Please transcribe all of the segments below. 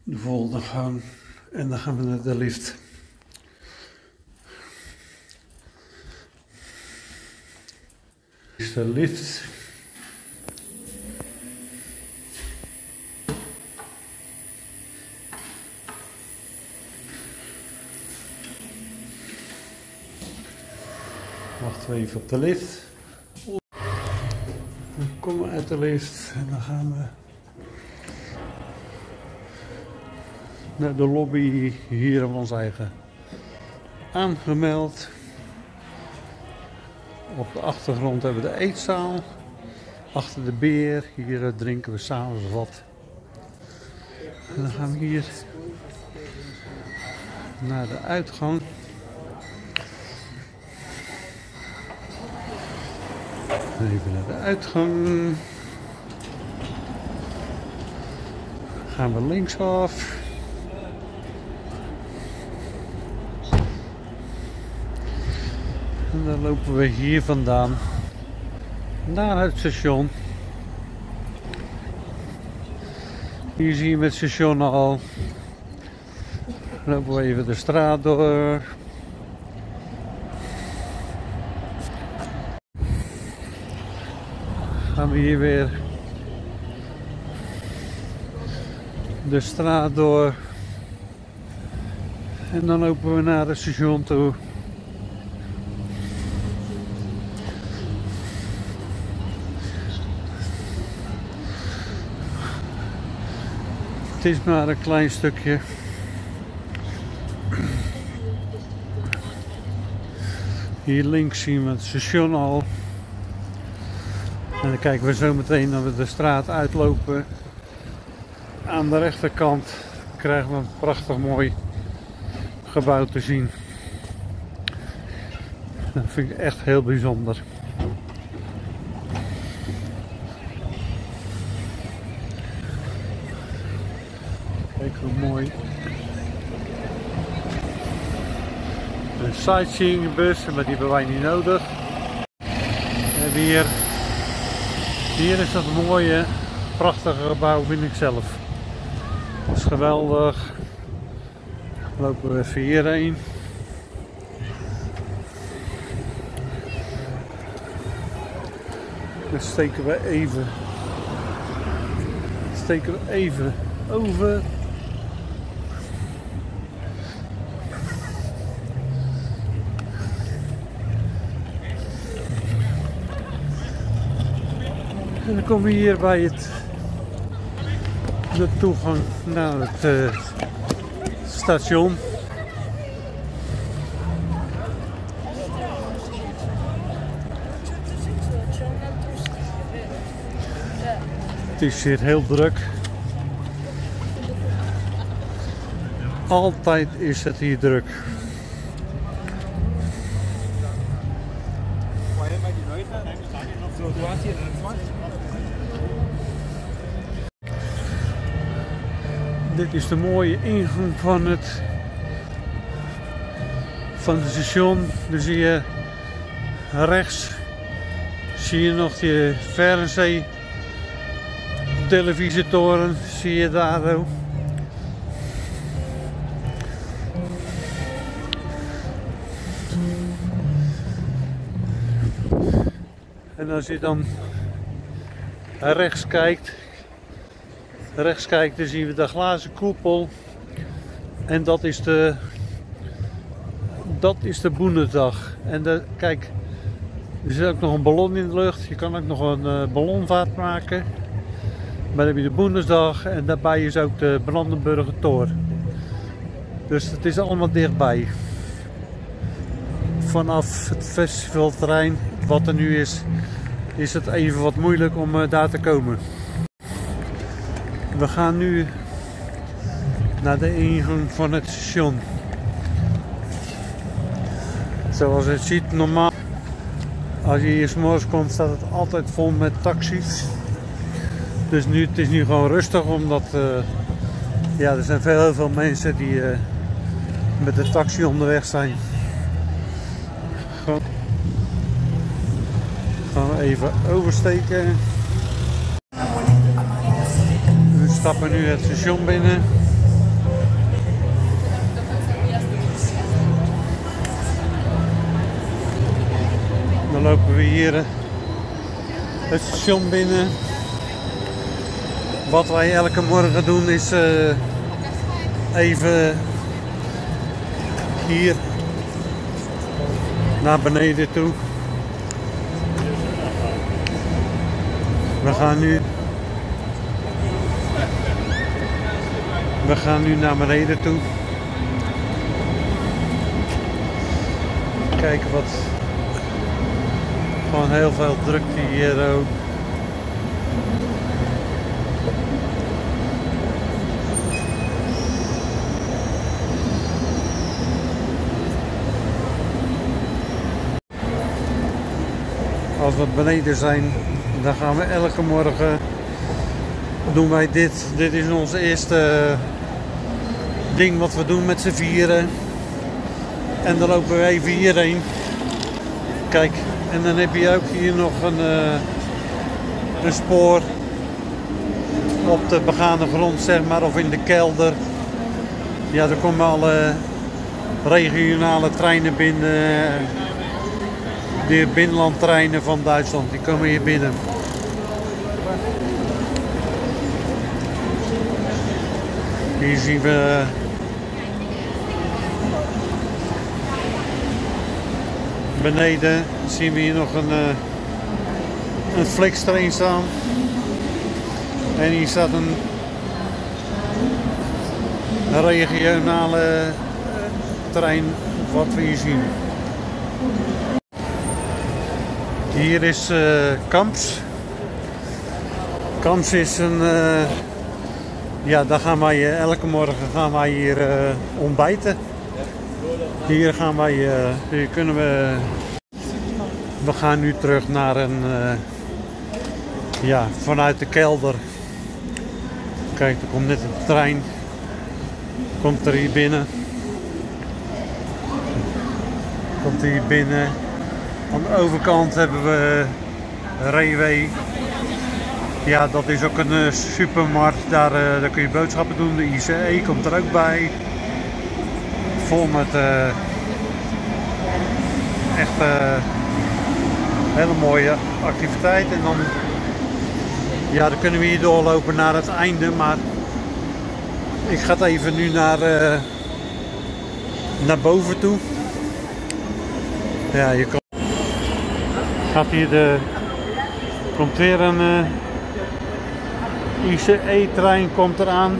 de volgende gang en dan gaan we naar de lift. Dit is de lift. Wachten we even op de lift. Dan komen we uit de lift en dan gaan we naar de lobby. Hier hebben we ons eigen aangemeld. Op de achtergrond hebben we de eetzaal. Achter de beer. Hier drinken we s'avonds wat. En dan gaan we hier naar de uitgang. Even naar de uitgang. Gaan we linksaf. En dan lopen we hier vandaan naar het station. Hier zie je met het station al. Dan lopen we even de straat door. Gaan we hier weer de straat door. En dan lopen we naar het station toe. Het is maar een klein stukje. Hier links zien we het station al. En dan kijken we zo meteen dat we de straat uitlopen. Aan de rechterkant krijgen we een prachtig mooi gebouw te zien. Dat vind ik echt heel bijzonder. Kijk hoe mooi. Een sightseeingbus, maar die hebben wij niet nodig. We hebben hier is dat mooie, prachtige gebouw, vind ik zelf. Dat is geweldig. Dan lopen we even hierheen. Dan steken we even over. En dan komen we hier bij de toegang naar het station. Het is hier heel druk. Altijd is het hier druk. Dit is de mooie ingang van het station. Dan zie je rechts nog die Fernseh televisietoren, zie je daar ook. En als je dan rechts kijkt, dan zien we de glazen koepel. En dat is de Boenendag. En kijk, er zit ook nog een ballon in de lucht. Je kan ook nog een ballonvaart maken. Maar dan heb je de Boenensdag en daarbij is ook de Brandenburger Tor. Dus het is allemaal dichtbij. Vanaf het festivalterrein, wat er nu is het even wat moeilijk om daar te komen. We gaan nu naar de ingang van het station. Zoals je het ziet, normaal als je hier 's morgens komt, staat het altijd vol met taxis. Dus het is nu gewoon rustig, omdat er zijn heel veel mensen die met de taxi onderweg zijn. Gaan we even oversteken. We stappen nu het station binnen. Dan lopen we hier het station binnen. Wat wij elke morgen doen is even hier naar beneden toe. We gaan nu naar beneden toe. Kijken wat. Gewoon heel veel drukte hier ook. Als we beneden zijn, dan gaan we elke morgen doen wij dit. Dit is ons eerste ding wat we doen met z'n vieren. En dan lopen we even hierheen. Kijk, en dan heb je ook hier nog een spoor op de begane grond, zeg maar, of in de kelder. Ja, er komen alle regionale treinen binnen. De binnenlandtreinen van Duitsland, die komen hier binnen. Hier zien we beneden zien we hier nog een Flixtrain staan. En hier staat een regionale trein wat we hier zien. Hier is Kamps. Kamps is een... ja, daar gaan wij elke morgen gaan wij hier ontbijten. Hier gaan wij... hier kunnen we... We gaan nu terug naar een... ja, vanuit de kelder. Kijk, er komt net een trein. Komt er hier binnen. Komt hier binnen. Aan de overkant hebben we Reewee. Ja, dat is ook een supermarkt. Daar kun je boodschappen doen. De ICE komt er ook bij. Vol met echt hele mooie activiteiten. En dan, ja, dan kunnen we hier doorlopen naar het einde. Maar ik ga het even nu naar boven toe. Ja, je gaat hier komt weer een ICE-trein komt eraan.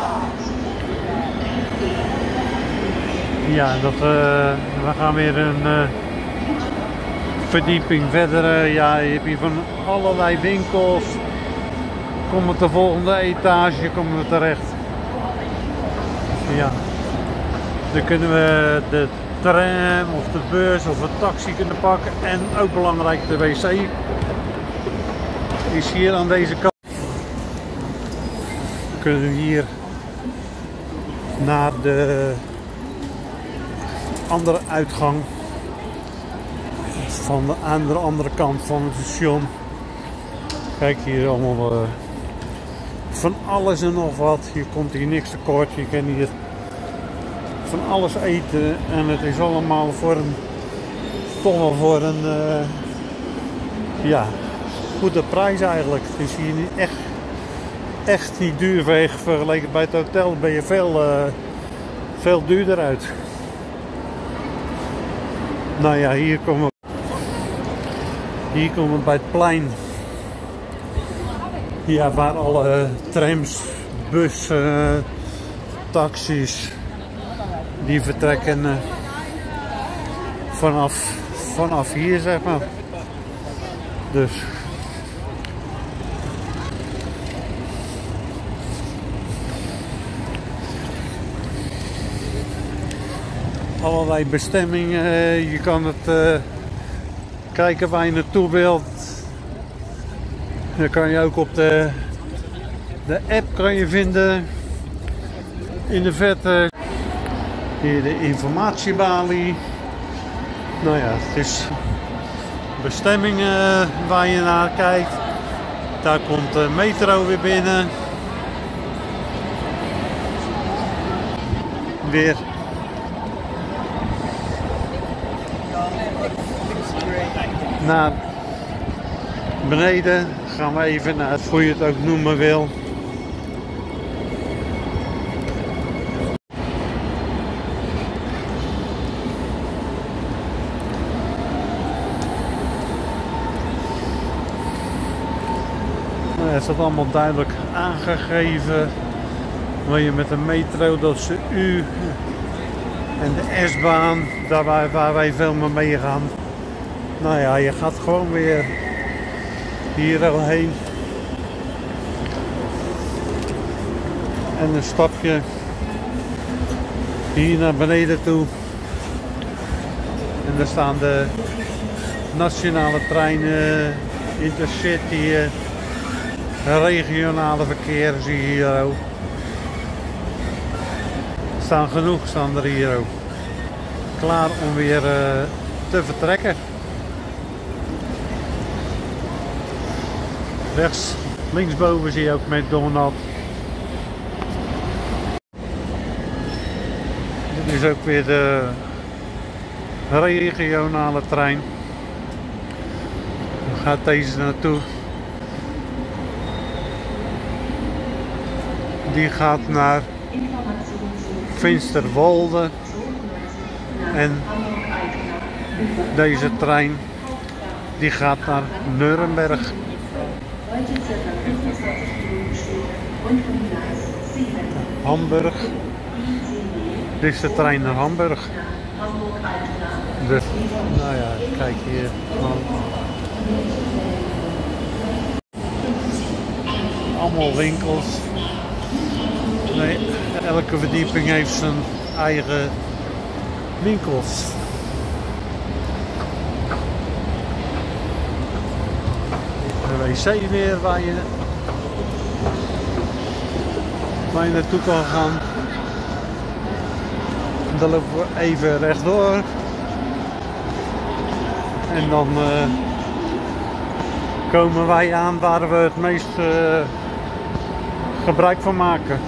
Ja, we gaan weer een verdieping verder. Ja, je hebt hier van allerlei winkels. Komen we de volgende etage, komen we terecht. Ja, dan kunnen we de tram of de bus of een taxi kunnen pakken. En ook belangrijk, de wc is hier aan deze kant. We kunnen hier naar de andere uitgang aan de andere kant van het station. Kijk hier allemaal van alles en nog wat. Je komt hier niks tekort. Je kan hier van alles eten en het is allemaal toch wel voor een ja, goede prijs eigenlijk. Het is hier niet echt niet duur vergeleken bij het hotel. Ben je veel duurder uit. Nou ja, hier komen we bij het plein. Ja, waar alle trams, bussen, taxis die vertrekken vanaf hier, zeg maar. Dus allerlei bestemmingen. Je kan het kijken waar je naartoe wilt. Dan kan je ook op de app kan je vinden. In de verte hier de informatiebalie. Nou ja, het is bestemmingen waar je naar kijkt. Daar komt de metro weer binnen. Weer. naar beneden. Gaan we even naar het, hoe je het ook noemen wil. Het staat allemaal duidelijk aangegeven. Wil je met de metro, dat is de U en de S-baan, daar waar wij veel mee gaan. Nou ja, je gaat gewoon weer hier al heen. En een stapje hier naar beneden toe. En daar staan de nationale treinen, Intercity, regionale verkeer zie je hier ook. Staan genoeg, staan er hier ook. Klaar om weer te vertrekken. Rechts, linksboven zie je ook McDonald's. Dit is ook weer de regionale trein. Waar gaat deze naartoe? Die gaat naar Finsterwolde en deze trein die gaat naar Nuremberg. Hamburg. Dit is de trein naar Hamburg. Dus, nou ja, kijk hier. Allemaal winkels. Nee, elke verdieping heeft zijn eigen winkels. De wc weer waar je naartoe kan gaan. Dan lopen we even rechtdoor. En dan komen wij aan waar we het meest gebruik van maken.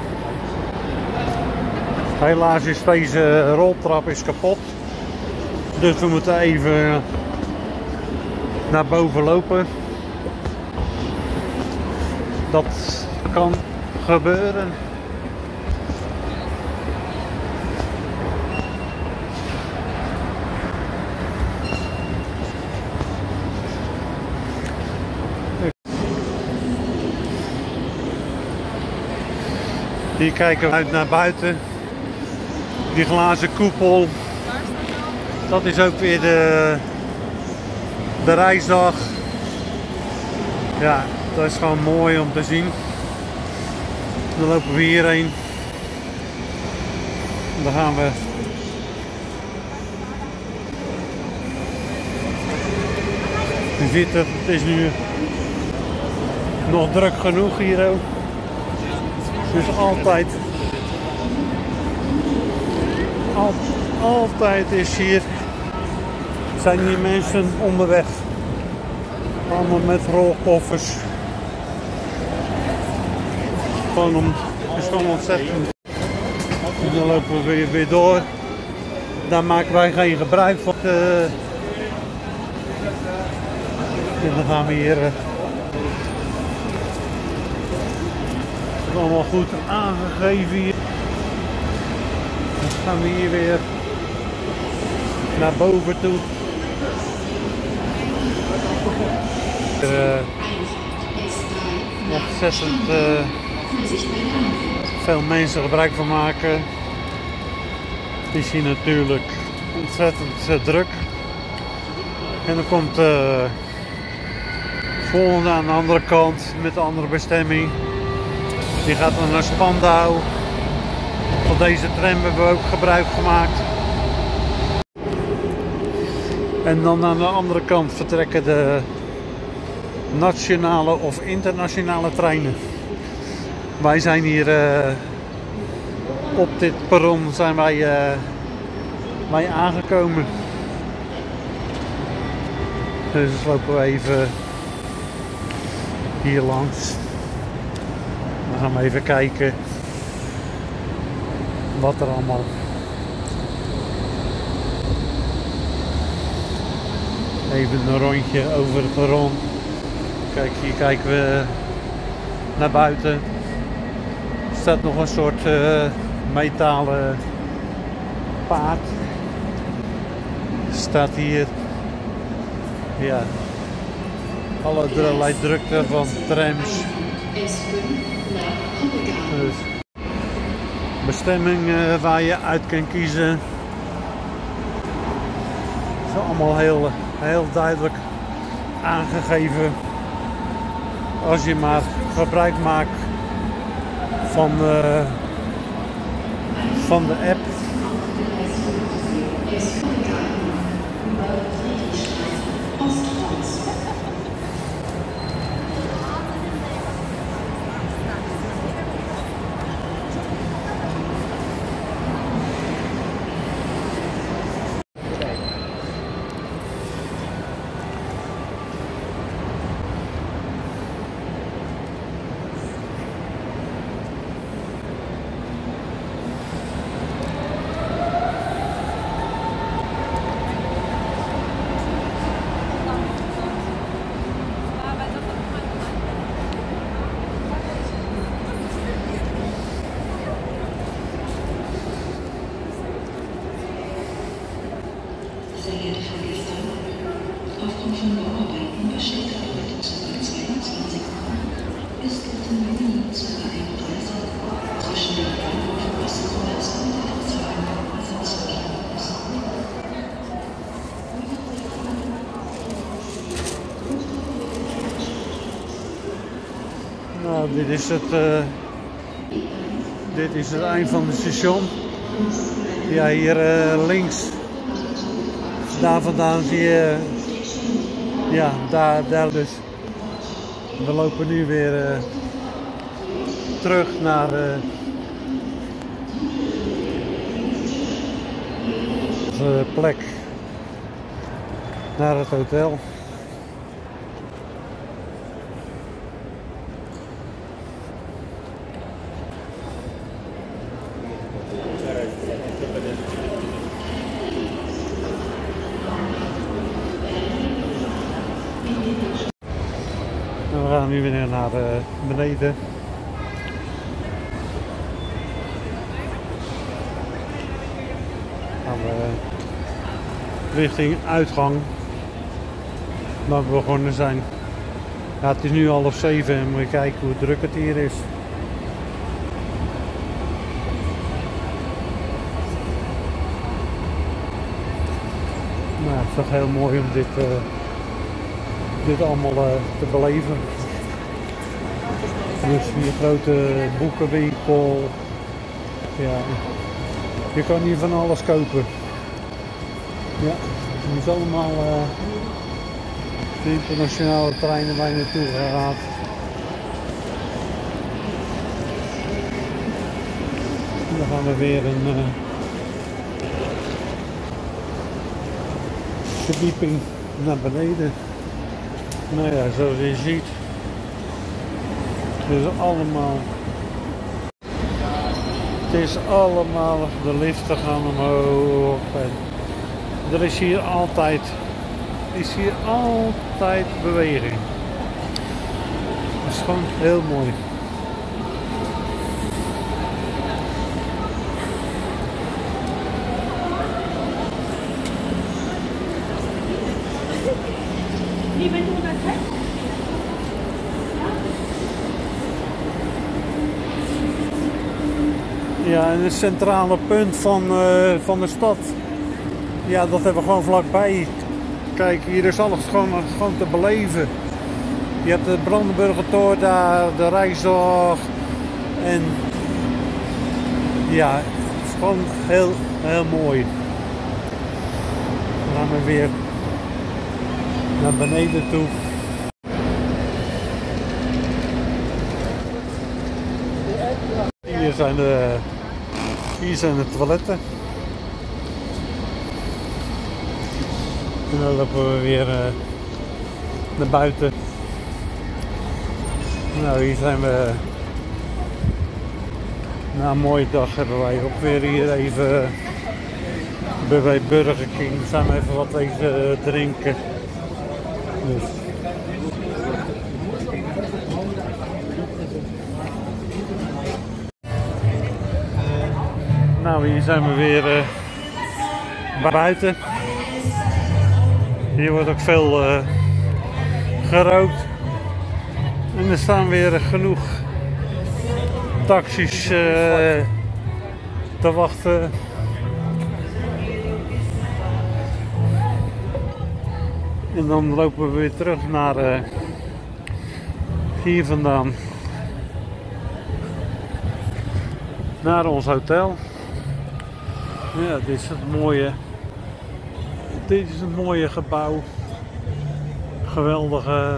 Helaas is deze roltrap kapot. Dus we moeten even naar boven lopen. Dat kan gebeuren. Hier kijken we uit naar buiten. Die glazen koepel. Dat is ook weer de reisdag. Ja, dat is gewoon mooi om te zien. Dan lopen we hierheen. Dan gaan we. Je ziet het, het is nu nog druk genoeg hier ook. Dus altijd is hier, zijn hier mensen onderweg. Allemaal met rolkoffers. Het is gewoon ontzettend. En dan lopen we weer door. Daar maken wij geen gebruik van. En dan gaan we hier. Het is allemaal goed aangegeven hier. Dan gaan we hier weer naar boven toe. Ontzettend veel mensen gebruik van maken. Het is hier natuurlijk ontzettend druk. En dan komt de volgende aan de andere kant met een andere bestemming. Die gaat dan naar Spandau. Van deze tram hebben we ook gebruik gemaakt. En dan aan de andere kant vertrekken de nationale of internationale treinen. Wij zijn hier op dit perron zijn wij aangekomen. Dus lopen we even hier langs. Dan gaan we even kijken wat er allemaal Even een rondje over het perron. Kijk, hier kijken we naar buiten. Er staat nog een soort metalen paard. Staat hier. Ja. Allerlei drukte van trams. Dus bestemming waar je uit kan kiezen. Het is allemaal heel duidelijk aangegeven. Als je maar gebruik maakt van de app. Aufgrund von Bauarbeiten besteht der Arbeitungsverbot 22 ist im Juni 2031 zwischen dem Bahnhof Osterholz und der Nou, dit is het eind van het station. Ja, hier links. Daar vandaan zie je, ja, daar dus. We lopen nu weer terug naar onze plek, naar het hotel. We gaan nu weer naar beneden. Gaan we richting uitgang. Waar we begonnen zijn. Ja, het is nu 6:30 en moet je kijken hoe druk het hier is. Nou, het is toch heel mooi om dit allemaal te beleven. Dus hier grote boekenwinkel. Ja, je kan hier van alles kopen. Ja, het is allemaal de internationale treinen waar je naartoe gaat. En dan gaan we weer een verdieping naar beneden. Nou ja, zoals je ziet, het is allemaal, de liften gaan omhoog en er is hier altijd beweging. Dat is gewoon heel mooi. Die bent onder het hek? Ja, en het centrale punt van de stad. Ja, dat hebben we gewoon vlakbij. Kijk, hier is alles gewoon te beleven. Je hebt het Brandenburgertor daar, de Rijksdorp. En ja, het is gewoon heel mooi. Dan gaan we weer naar beneden toe. Hier zijn de toiletten. En dan lopen we weer naar buiten. Nou, hier zijn we. Na een mooie dag hebben wij ook weer hier even bij Burger King. Zijn we even wat even drinken. Dus. Nou, hier zijn we weer buiten. Hier wordt ook veel gerookt. En er staan weer genoeg taxis te wachten. En dan lopen we weer terug naar hier vandaan. Naar ons hotel. Ja, dit is het mooie. Dit is een mooie gebouw. Geweldige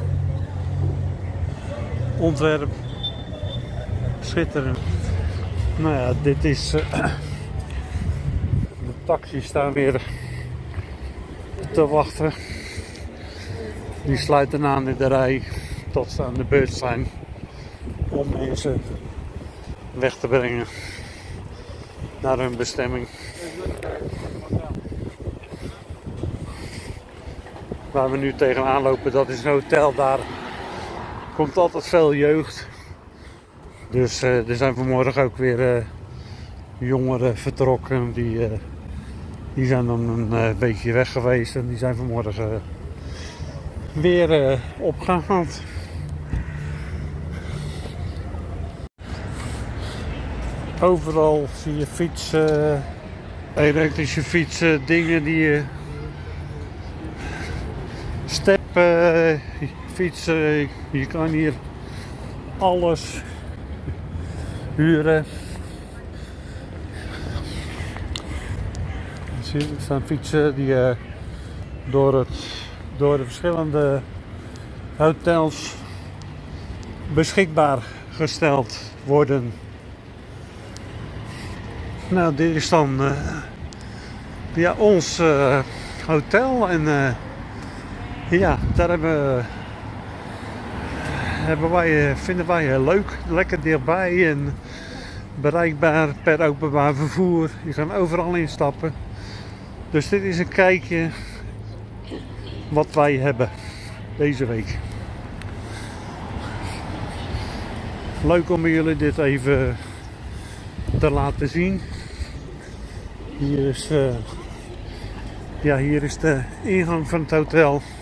ontwerp. Schitterend. Nou ja, dit is. De taxis staan weer te wachten. Die sluiten aan in de rij tot ze aan de beurt zijn om mensen weg te brengen naar hun bestemming. Waar we nu tegenaan lopen, dat is een hotel. Daar komt altijd veel jeugd. Dus er zijn vanmorgen ook weer jongeren vertrokken. Die zijn dan een weekje weg geweest en die zijn vanmorgen weer opgehaald. Overal zie je fietsen, elektrische fietsen, dingen die je steppen, fietsen. Je kan hier alles huren. Er staan fietsen die door de verschillende hotels beschikbaar gesteld worden. Nou, dit is dan ja, ons hotel en ja, daar vinden wij heel leuk, lekker dichtbij en bereikbaar per openbaar vervoer. Je kan overal instappen. Dus dit is een kijkje wat wij hebben deze week. Leuk om jullie dit even te laten zien. Hier is de ingang van het hotel.